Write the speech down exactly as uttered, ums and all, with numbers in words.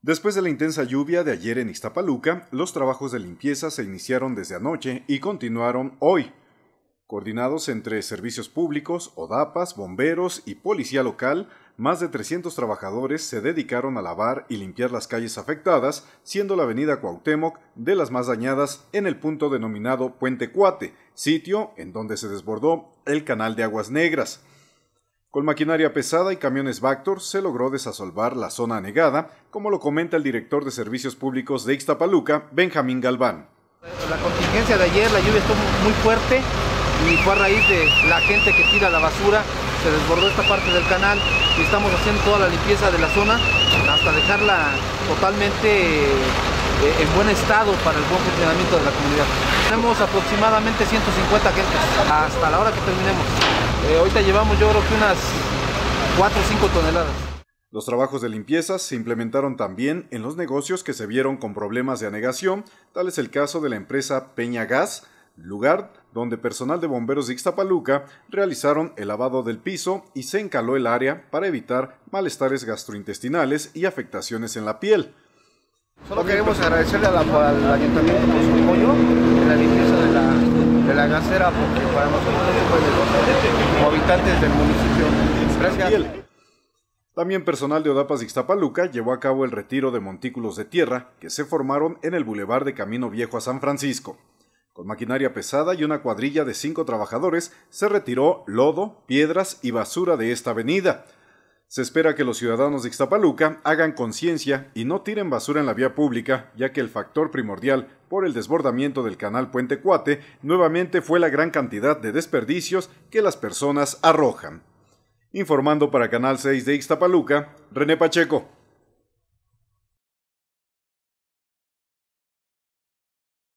Después de la intensa lluvia de ayer en Ixtapaluca, los trabajos de limpieza se iniciaron desde anoche y continuaron hoy. Coordinados entre servicios públicos, ODAPAS, bomberos y policía local, más de trescientos trabajadores se dedicaron a lavar y limpiar las calles afectadas, siendo la avenida Cuauhtémoc de las más dañadas en el punto denominado Puente Cuate, sitio en donde se desbordó el canal de Aguas Negras. Con maquinaria pesada y camiones Vactor se logró desasolvar la zona anegada, como lo comenta el director de Servicios Públicos de Ixtapaluca, Benjamín Galván. La contingencia de ayer, la lluvia estuvo muy fuerte y fue a raíz de la gente que tira la basura, se desbordó esta parte del canal y estamos haciendo toda la limpieza de la zona hasta dejarla totalmente en buen estado para el buen funcionamiento de la comunidad. Tenemos aproximadamente ciento cincuenta gentes hasta la hora que terminemos. Eh, ahorita llevamos yo creo que unas cuatro o cinco toneladas. Los trabajos de limpieza se implementaron también en los negocios que se vieron con problemas de anegación, tal es el caso de la empresa Peña Gas, lugar donde personal de bomberos de Ixtapaluca realizaron el lavado del piso y se encaló el área para evitar malestares gastrointestinales y afectaciones en la piel. Solo queremos agradecerle a la, al ayuntamiento por su apoyo en la limpieza de la, de la gasera, porque para nosotros como habitantes del municipio. Gracias. También personal de ODAPAS de Ixtapaluca llevó a cabo el retiro de montículos de tierra que se formaron en el bulevar de Camino Viejo a San Francisco. Con maquinaria pesada y una cuadrilla de cinco trabajadores se retiró lodo, piedras y basura de esta avenida. Se espera que los ciudadanos de Ixtapaluca hagan conciencia y no tiren basura en la vía pública, ya que el factor primordial por el desbordamiento del canal Puente Cuate nuevamente fue la gran cantidad de desperdicios que las personas arrojan. Informando para Canal seis de Ixtapaluca, René Pacheco.